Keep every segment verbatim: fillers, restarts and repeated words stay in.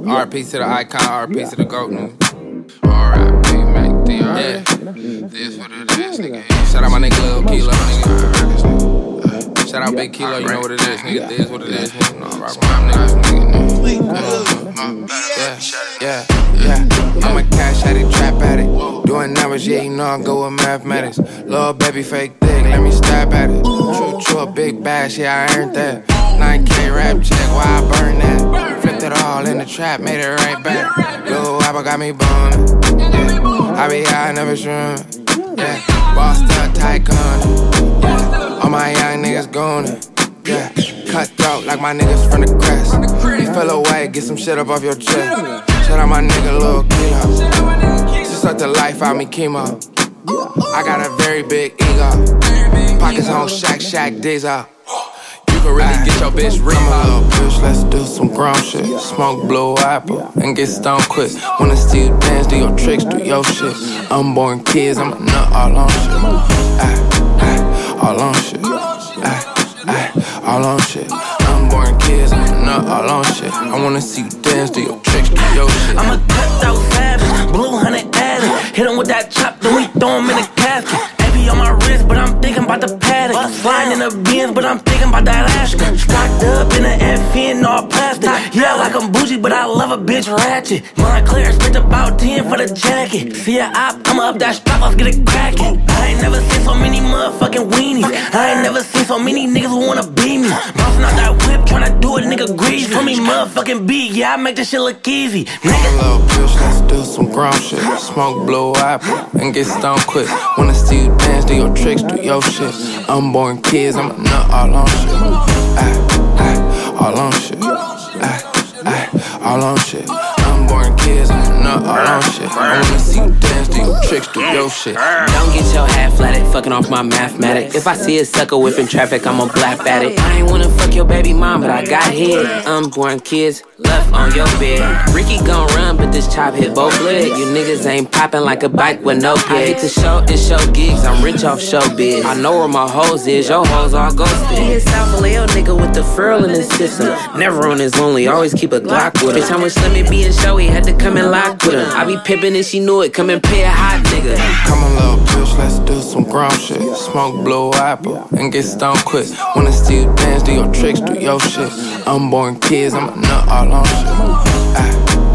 R P to the icon, R P to the GOAT, nigga. R I P, Mac D R. Yeah. This what it is, nigga. Shout out my nigga Lil Kilo, nigga. Shout out Big Kilo, you know what it is, nigga. This what it is, nigga. No, I rock with my niggas, nigga. Yeah, yeah, yeah. I'm a cash addict, trap addict. Doing numbers, yeah, you know I go with mathematics. Little baby fake thick, let me stab at it. True, true, a big bash, yeah, I earned that. nine K rap check, why I burn that? Flipped it all in the trap, made it right back. Blue apple got me bumming. Yeah. I be high, never shroom. Yeah, bossed up tycoon. Yeah, all my young niggas gone. Yeah, cutthroat like my niggas from the crest. You fell away, get some shit up off your chest. Shout out my nigga Lil Kilo. She sucked the life out me chemo. I got a very big ego. Pockets on shack, shack, days out. You can really get your bitch real. Come on, little bitch, let's do some grown shit. Smoke blue apple and get stoned quick. Wanna see you dance, do your tricks, do your shit. Unborn kids, I'm a nut all on shit. Ay, ay, all on shit. Ay, ay, all on shit. Unborn kids, I'm a nut all on shit. I wanna see you dance, do your tricks, do your shit. I'm a cutthroat savage, blue hundred addict. Hit him with that chop, then we throw him in a casket. On my wrist, but I'm thinking about the paddock. Flying in the Benz, but I'm thinking about that Ashka. Stocked up in the F N, all plastic. Yeah, like I'm bougie, but I love a bitch ratchet. Montclair spent about ten for the jacket. See a op, I'ma up that strap, let's get it crackin'. I ain't never seen so many motherfucking weenies. I ain't never seen so many niggas who wanna be me. Bouncing out that whip, tryna do a nigga greasy. For me, motherfucking beat, yeah, I make this shit look easy. Nigga, little bitch, let's do some grown shit. Smoke blue apple and get stoned quick. Wanna see you dance, do your tricks, do your shit. Unborn kids, I'm a nut all on shit. Ay, ay, all on shit. Ay, ay, all on shit. Unborn kids, I'm a nut all on shit. I wanna see you dance, do your tricks, do your shit. Don't get your hat flatted, fucking off my mathematics. If I see a sucker whipping traffic, I'ma blap at it. I ain't wanna fuck your baby mom, but I got head. Unborn kids left on your bed. Ricky gon' run, but this chop hit both legs. You niggas ain't popping like a bike with no peg. I hit the show and show gigs, I'm rich off showbiz. I know where my hoes is, your hoes all ghosted. He a South Leo nigga with the furl in his system. Never on his lonely, always keep a Glock with him. Bitch, I'm with Slimmy B and Showy, had to come and lock with him. I be pimpin' and she knew it, come and pay a hot nigga. Come on, little bitch, let's do some grown shit. Smoke blue apple and get stoned quick. Wanna see you dance, do your tricks, do your shit. Unborn kids, I'm a nut all on shit. Ay,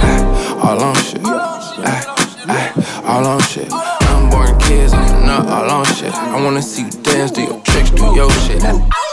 ay, all on shit. Ay, ay, all on shit. Unborn kids, I'm a nut all on shit. I wanna see you dance, do your tricks, do your shit.